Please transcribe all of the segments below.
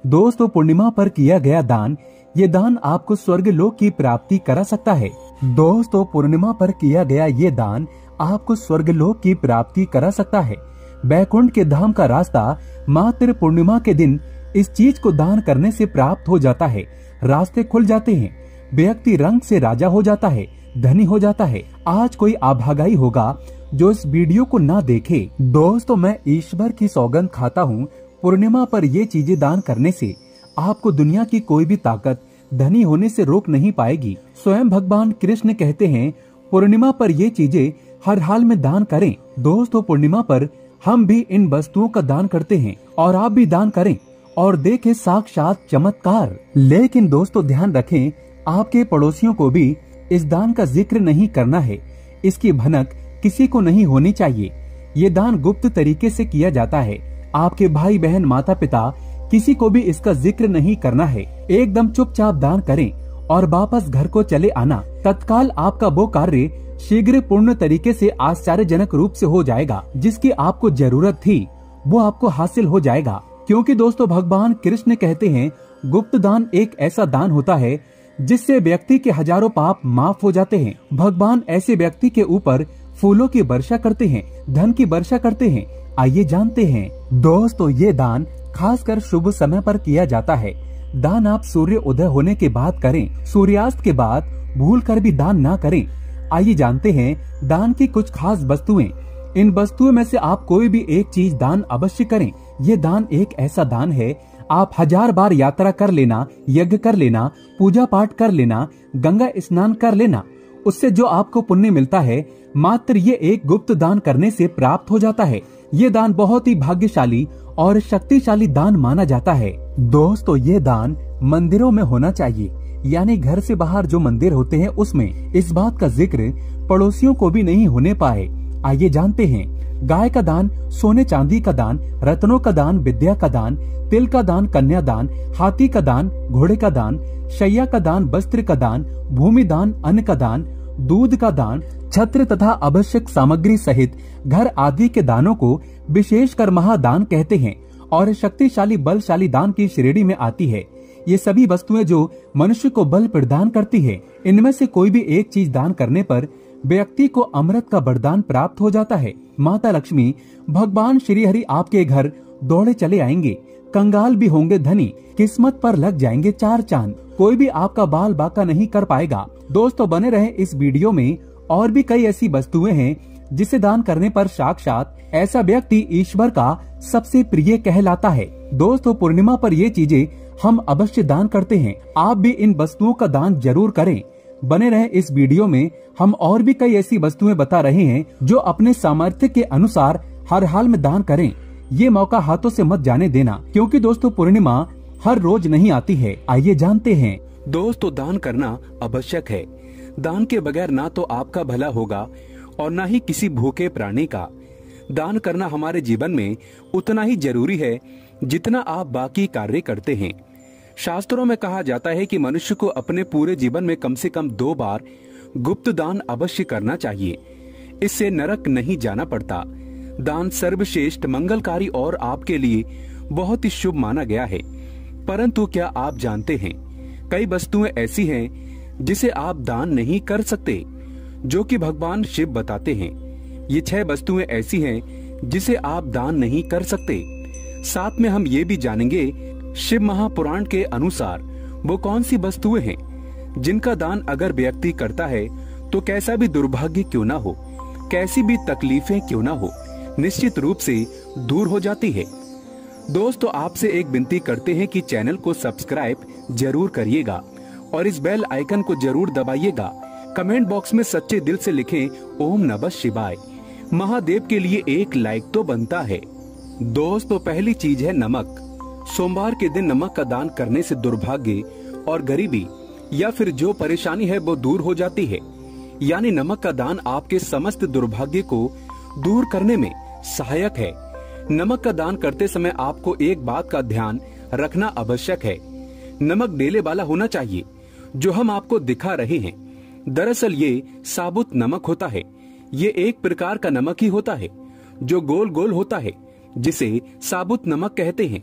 दोस्तों पूर्णिमा पर किया गया दान, ये दान आपको स्वर्ग लोक की प्राप्ति करा सकता है। दोस्तों पूर्णिमा पर किया गया ये दान आपको स्वर्ग लोक की प्राप्ति करा सकता है। बैकुंठ के धाम का रास्ता मात्र पूर्णिमा के दिन इस चीज को दान करने से प्राप्त हो जाता है। रास्ते खुल जाते हैं, व्यक्ति रंग से राजा हो जाता है, धनी हो जाता है। आज कोई अभागाई होगा जो इस वीडियो को ना देखे। दोस्तों मैं ईश्वर की सौगंध खाता हूँ, पूर्णिमा पर ये चीजें दान करने से आपको दुनिया की कोई भी ताकत धनी होने से रोक नहीं पाएगी। स्वयं भगवान कृष्ण कहते हैं पूर्णिमा पर ये चीजें हर हाल में दान करें। दोस्तों पूर्णिमा पर हम भी इन वस्तुओं का दान करते हैं और आप भी दान करें और देखें साक्षात चमत्कार। लेकिन दोस्तों ध्यान रखें, आपके पड़ोसियों को भी इस दान का जिक्र नहीं करना है। इसकी भनक किसी को नहीं होनी चाहिए। ये दान गुप्त तरीके से किया जाता है। आपके भाई बहन माता पिता किसी को भी इसका जिक्र नहीं करना है। एकदम चुपचाप दान करें और वापस घर को चले आना। तत्काल आपका वो कार्य शीघ्र पूर्ण तरीके से आश्चर्यजनक रूप से हो जाएगा। जिसकी आपको जरूरत थी वो आपको हासिल हो जाएगा। क्योंकि दोस्तों भगवान कृष्ण कहते हैं गुप्त दान एक ऐसा दान होता है जिससे व्यक्ति के हजारों पाप माफ हो जाते हैं। भगवान ऐसे व्यक्ति के ऊपर फूलों की वर्षा करते हैं, धन की वर्षा करते हैं। आइए जानते हैं। दोस्तों ये दान खासकर शुभ समय पर किया जाता है। दान आप सूर्य उदय होने के बाद करें, सूर्यास्त के बाद भूल कर भी दान ना करें। आइए जानते हैं दान की कुछ खास वस्तुएं। इन वस्तुओं में से आप कोई भी एक चीज दान अवश्य करें। ये दान एक ऐसा दान है, आप 1000 बार यात्रा कर लेना, यज्ञ कर लेना, पूजा पाठ कर लेना, गंगा स्नान कर लेना, उससे जो आपको पुण्य मिलता है मात्र ये एक गुप्त दान करने से प्राप्त हो जाता है। ये दान बहुत ही भाग्यशाली और शक्तिशाली दान माना जाता है। दोस्तों ये दान मंदिरों में होना चाहिए, यानी घर से बाहर जो मंदिर होते हैं उसमें। इस बात का जिक्र पड़ोसियों को भी नहीं होने पाए। आइए जानते हैं। गाय का दान, सोने चांदी का दान, रत्नों का दान, विद्या का दान, तिल का दान, कन्या दान, हाथी का दान, घोड़े का दान, शैया का दान, वस्त्र का दान, भूमि दान, अन्न का दान, दूध का दान, छत्र तथा आवश्यक सामग्री सहित घर आदि के दानों को विशेषकर महादान कहते हैं और शक्तिशाली बलशाली दान की श्रेणी में आती है। ये सभी वस्तुएं जो मनुष्य को बल प्रदान करती है। इनमें से कोई भी एक चीज दान करने पर व्यक्ति को अमृत का वरदान प्राप्त हो जाता है। माता लक्ष्मी, भगवान श्री हरि आपके घर दौड़े चले आएंगे, कंगाल भी होंगे धनी, किस्मत पर लग जाएंगे 4 चांद। कोई भी आपका बाल बाका नहीं कर पाएगा। दोस्तों बने रहे इस वीडियो में। और भी कई ऐसी वस्तुएं हैं जिसे दान करने पर साक्षात ऐसा व्यक्ति ईश्वर का सबसे प्रिय कहलाता है। दोस्तों पूर्णिमा पर ये चीजें हम अवश्य दान करते हैं। आप भी इन वस्तुओं का दान जरूर करें। बने रहे इस वीडियो में। हम और भी कई ऐसी वस्तुएं बता रहे हैं जो अपने सामर्थ्य के अनुसार हर हाल में दान करें। ये मौका हाथों से मत जाने देना, क्योंकि दोस्तों पूर्णिमा हर रोज नहीं आती है। आइए जानते हैं। दोस्तों दान करना आवश्यक है। दान के बगैर ना तो आपका भला होगा और ना ही किसी भूखे प्राणी का। दान करना हमारे जीवन में उतना ही जरूरी है जितना आप बाकी कार्य करते हैं। शास्त्रों में कहा जाता है कि मनुष्य को अपने पूरे जीवन में कम से कम 2 बार गुप्त दान अवश्य करना चाहिए। इससे नरक नहीं जाना पड़ता। दान सर्वश्रेष्ठ, मंगलकारी और आपके लिए बहुत ही शुभ माना गया है। परंतु क्या आप जानते हैं कई वस्तुएं ऐसी हैं जिसे आप दान नहीं कर सकते, जो कि भगवान शिव बताते हैं। ये 6 वस्तुएं ऐसी हैं जिसे आप दान नहीं कर सकते। साथ में हम ये भी जानेंगे शिव महापुराण के अनुसार वो कौन सी वस्तुएं हैं जिनका दान अगर व्यक्ति करता है तो कैसा भी दुर्भाग्य क्यों ना हो, कैसी भी तकलीफें क्यों ना हो, निश्चित रूप से दूर हो जाती है। दोस्तों आपसे एक विनती करते हैं कि चैनल को सब्सक्राइब जरूर करिएगा और इस बेल आइकन को जरूर दबाइएगा। कमेंट बॉक्स में सच्चे दिल से लिखें ओम नमः शिवाय। महादेव के लिए एक लाइक तो बनता है। दोस्तों पहली चीज है नमक। सोमवार के दिन नमक का दान करने से दुर्भाग्य और गरीबी या फिर जो परेशानी है वो दूर हो जाती है। यानी नमक का दान आपके समस्त दुर्भाग्य को दूर करने में सहायक है। नमक का दान करते समय आपको एक बात का ध्यान रखना आवश्यक है। नमक डेले वाला होना चाहिए। जो हम आपको दिखा रहे हैं दरअसल ये साबुत नमक होता है। ये एक प्रकार का नमक ही होता है जो गोल गोल होता है, जिसे साबुत नमक कहते हैं।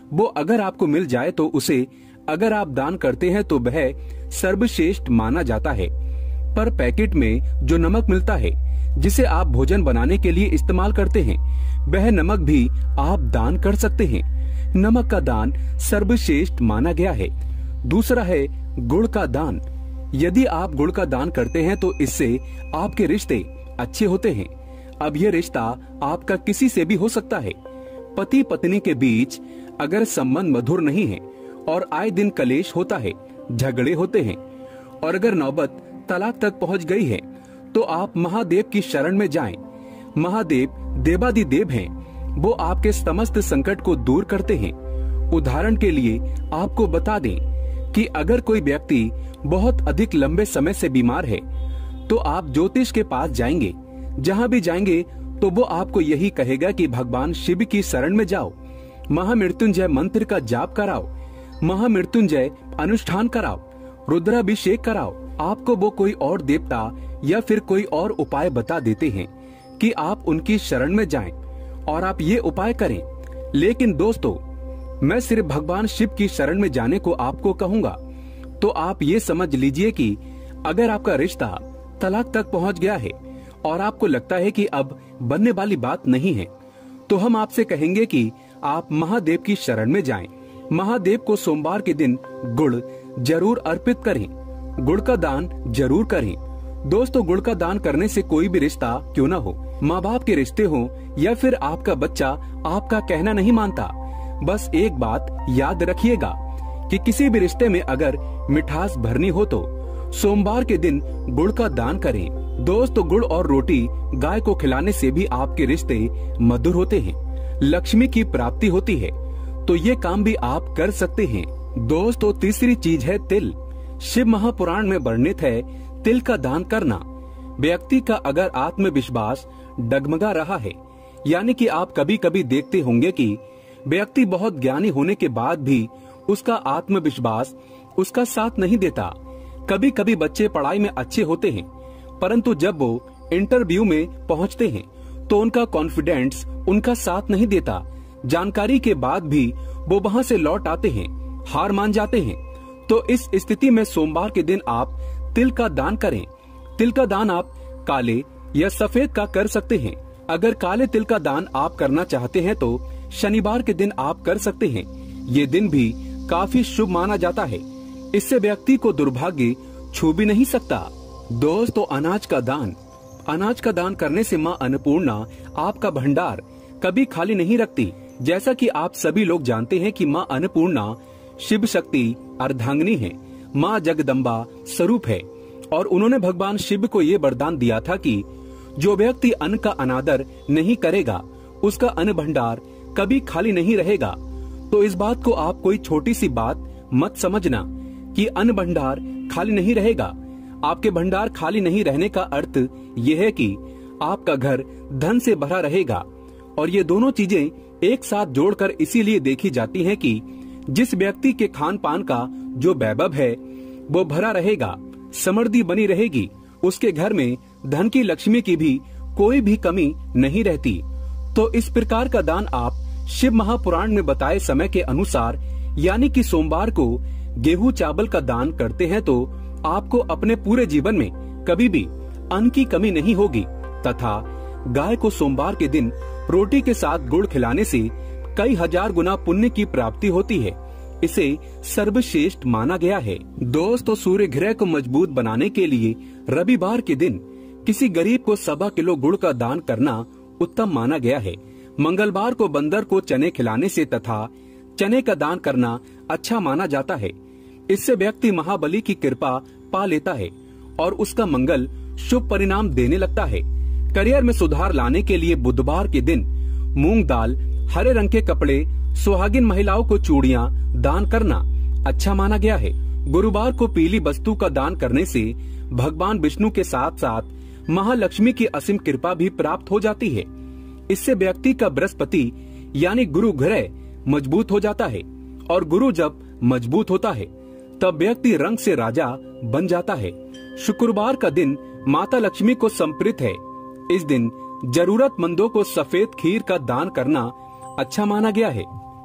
वो अगर आपको मिल जाए तो उसे अगर आप दान करते हैं तो वह सर्वश्रेष्ठ माना जाता है। पर पैकेट में जो नमक मिलता है जिसे आप भोजन बनाने के लिए इस्तेमाल करते हैं, वह नमक भी आप दान कर सकते हैं। नमक का दान सर्वश्रेष्ठ माना गया है। दूसरा है गुड़ का दान। यदि आप गुड़ का दान करते हैं तो इससे आपके रिश्ते अच्छे होते हैं। अब यह रिश्ता आपका किसी से भी हो सकता है। पति पत्नी के बीच अगर संबंध मधुर नहीं है और आए दिन कलेश होता है, झगड़े होते हैं और अगर नौबत तलाक तक पहुंच गई है, तो आप महादेव की शरण में जाएं। महादेव देवादिदेव हैं। वो आपके समस्त संकट को दूर करते हैं। उदाहरण के लिए आपको बता दें कि अगर कोई व्यक्ति बहुत अधिक लंबे समय से बीमार है, तो आप ज्योतिष के पास जाएंगे। जहां भी जाएंगे तो वो आपको यही कहेगा कि भगवान शिव की शरण में जाओ, महामृत्युंजय मंत्र का जाप कराओ, महामृत्युंजय अनुष्ठान कराओ, रुद्राभिषेक कराओ। आपको वो कोई और देवता या फिर कोई और उपाय बता देते हैं कि आप उनकी शरण में जाएं और आप ये उपाय करें। लेकिन दोस्तों, मैं सिर्फ भगवान शिव की शरण में जाने को आपको कहूंगा। तो आप ये समझ लीजिए कि अगर आपका रिश्ता तलाक तक पहुंच गया है और आपको लगता है कि अब बनने वाली बात नहीं है, तो हम आपसे कहेंगे कि आप महादेव की शरण में जाएं। महादेव को सोमवार के दिन गुड़ जरूर अर्पित करें। गुड़ का दान जरूर करें। दोस्तों, गुड़ का दान करने से कोई भी रिश्ता क्यों ना हो, माँ बाप के रिश्ते हो या फिर आपका बच्चा आपका कहना नहीं मानता, बस एक बात याद रखिएगा कि किसी भी रिश्ते में अगर मिठास भरनी हो तो सोमवार के दिन गुड़ का दान करें। दोस्तों, गुड़ और रोटी गाय को खिलाने से भी आपके रिश्ते मधुर होते हैं, लक्ष्मी की प्राप्ति होती है। तो ये काम भी आप कर सकते हैं। दोस्तों, तीसरी चीज है तिल। शिव महापुराण में वर्णित है तिल का दान करना। व्यक्ति का अगर आत्मविश्वास डगमगा रहा है, यानी कि आप कभी कभी देखते होंगे कि व्यक्ति बहुत ज्ञानी होने के बाद भी उसका आत्मविश्वास उसका साथ नहीं देता। कभी कभी बच्चे पढ़ाई में अच्छे होते हैं, परंतु जब वो इंटरव्यू में पहुंचते हैं तो उनका कॉन्फिडेंस उनका साथ नहीं देता। जानकारी के बाद भी वो वहां से लौट आते हैं, हार मान जाते हैं। तो इस स्थिति में सोमवार के दिन आप तिल का दान करें। तिल का दान आप काले या सफेद का कर सकते हैं। अगर काले तिल का दान आप करना चाहते हैं तो शनिवार के दिन आप कर सकते हैं। ये दिन भी काफी शुभ माना जाता है। इससे व्यक्ति को दुर्भाग्य छू भी नहीं सकता। दोस्तों, अनाज का दान। अनाज का दान करने से माँ अन्नपूर्णा आपका भंडार कभी खाली नहीं रखती। जैसा कि आप सभी लोग जानते हैं कि माँ अन्नपूर्णा शिव शक्ति अर्धांगिनी है, माँ जगदम्बा स्वरूप है और उन्होंने भगवान शिव को ये वरदान दिया था कि जो व्यक्ति अन्न का अनादर नहीं करेगा उसका अन्न भंडार कभी खाली नहीं रहेगा। तो इस बात को आप कोई छोटी सी बात मत समझना कि अन्न भंडार खाली नहीं रहेगा। आपके भंडार खाली नहीं रहने का अर्थ यह है कि आपका घर धन से भरा रहेगा। और ये दोनों चीजें एक साथ जोड़कर इसीलिए देखी जाती हैं कि जिस व्यक्ति के खान पान का जो वैभव है वो भरा रहेगा, समृद्धि बनी रहेगी, उसके घर में धन की लक्ष्मी की भी कोई भी कमी नहीं रहती। तो इस प्रकार का दान आप शिव महापुराण में बताए समय के अनुसार यानी कि सोमवार को गेहूं चावल का दान करते हैं तो आपको अपने पूरे जीवन में कभी भी अन्न की कमी नहीं होगी। तथा गाय को सोमवार के दिन रोटी के साथ गुड़ खिलाने से कई हजार गुना पुण्य की प्राप्ति होती है। इसे सर्वश्रेष्ठ माना गया है। दोस्तों, सूर्य ग्रह को मजबूत बनाने के लिए रविवार के दिन किसी गरीब को 1.25 किलो गुड़ का दान करना उत्तम माना गया है। मंगलवार को बंदर को चने खिलाने से तथा चने का दान करना अच्छा माना जाता है। इससे व्यक्ति महाबली की कृपा पा लेता है और उसका मंगल शुभ परिणाम देने लगता है। करियर में सुधार लाने के लिए बुधवार के दिन मूंग दाल, हरे रंग के कपड़े, सुहागिन महिलाओं को चूड़ियां दान करना अच्छा माना गया है। गुरुवार को पीली वस्तु का दान करने से भगवान विष्णु के साथ साथ महालक्ष्मी की असीम कृपा भी प्राप्त हो जाती है। इससे व्यक्ति का बृहस्पति यानी गुरु ग्रह मजबूत हो जाता है और गुरु जब मजबूत होता है तब व्यक्ति रंग से राजा बन जाता है। शुक्रवार का दिन माता लक्ष्मी को समर्पित है। इस दिन जरूरतमंदों को सफेद खीर का दान करना अच्छा माना गया है।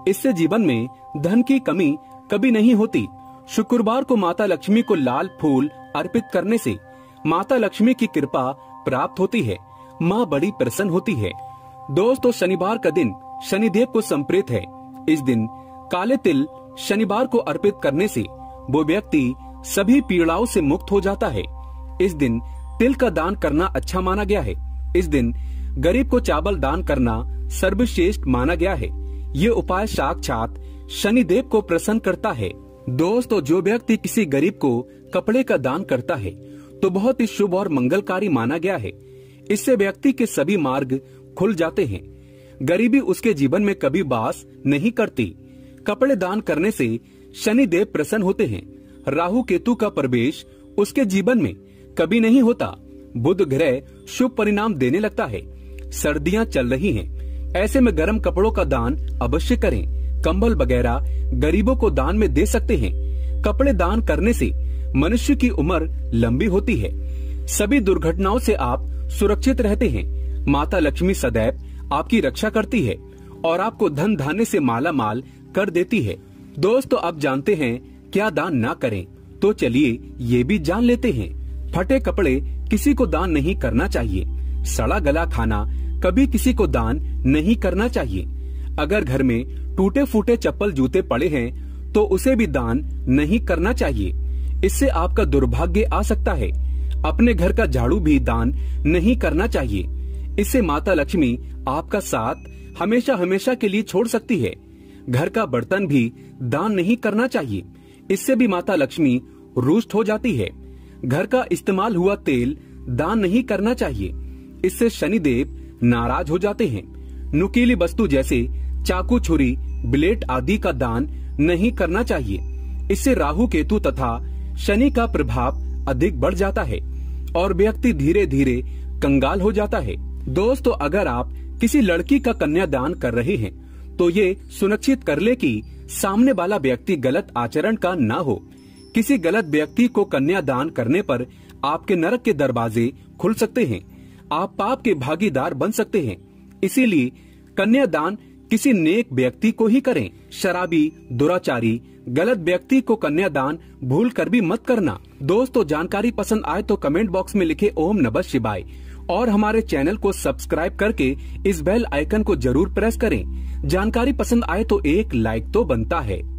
इससे जीवन में धन की कमी कभी नहीं होती। शुक्रवार को माता लक्ष्मी को लाल फूल अर्पित करने से माता लक्ष्मी की कृपा प्राप्त होती है, माँ बड़ी प्रसन्न होती है। दोस्तों, शनिवार का दिन शनिदेव को समर्पित है। इस दिन काले तिल शनिवार को अर्पित करने से वो व्यक्ति सभी पीड़ाओं से मुक्त हो जाता है। इस दिन तिल का दान करना अच्छा माना गया है। इस दिन गरीब को चावल दान करना सर्वश्रेष्ठ माना गया है। ये उपाय साक्षात शनिदेव को प्रसन्न करता है। दोस्तों, जो व्यक्ति किसी गरीब को कपड़े का दान करता है तो बहुत ही शुभ और मंगलकारी माना गया है। इससे व्यक्ति के सभी मार्ग खुल जाते हैं। गरीबी उसके जीवन में कभी वास नहीं करती। कपड़े दान करने से शनिदेव प्रसन्न होते हैं। राहु केतु का प्रवेश उसके जीवन में कभी नहीं होता। बुध ग्रह शुभ परिणाम देने लगता है। सर्दियां चल रही हैं, ऐसे में गर्म कपड़ों का दान अवश्य करें। कंबल वगैरह गरीबों को दान में दे सकते हैं। कपड़े दान करने से मनुष्य की उम्र लंबी होती है। सभी दुर्घटनाओं से आप सुरक्षित रहते हैं। माता लक्ष्मी सदैव आपकी रक्षा करती है और आपको धन धान्य से माला माल कर देती है। दोस्तों, अब जानते हैं क्या दान ना करें, तो चलिए ये भी जान लेते हैं। फटे कपड़े किसी को दान नहीं करना चाहिए। सड़ा गला खाना कभी किसी को दान नहीं करना चाहिए। अगर घर में टूटे फूटे चप्पल जूते पड़े हैं तो उसे भी दान नहीं करना चाहिए। इससे आपका दुर्भाग्य आ सकता है। अपने घर का झाड़ू भी दान नहीं करना चाहिए। इससे माता लक्ष्मी आपका साथ हमेशा हमेशा के लिए छोड़ सकती है। घर का बर्तन भी दान नहीं करना चाहिए। इससे भी माता लक्ष्मी रुष्ट हो जाती है। घर का इस्तेमाल हुआ तेल दान नहीं करना चाहिए। इससे शनिदेव नाराज हो जाते हैं। नुकीली वस्तु जैसे चाकू, छुरी, ब्लेड आदि का दान नहीं करना चाहिए। इससे राहु केतु तथा शनि का प्रभाव अधिक बढ़ जाता है और व्यक्ति धीरे धीरे कंगाल हो जाता है। दोस्तों, अगर आप किसी लड़की का कन्यादान कर रहे हैं तो ये सुनिश्चित कर ले कि सामने वाला व्यक्ति गलत आचरण का ना हो। किसी गलत व्यक्ति को कन्यादान करने पर आपके नरक के दरवाजे खुल सकते हैं। आप पाप के भागीदार बन सकते हैं। इसीलिए कन्यादान किसी नेक व्यक्ति को ही करें। शराबी, दुराचारी, गलत व्यक्ति को कन्यादान भूल कर भी मत करना। दोस्तों, जानकारी पसंद आए तो कमेंट बॉक्स में लिखे ओम नमः शिवाय और हमारे चैनल को सब्सक्राइब करके इस बेल आइकन को जरूर प्रेस करें। जानकारी पसंद आए तो एक लाइक तो बनता है।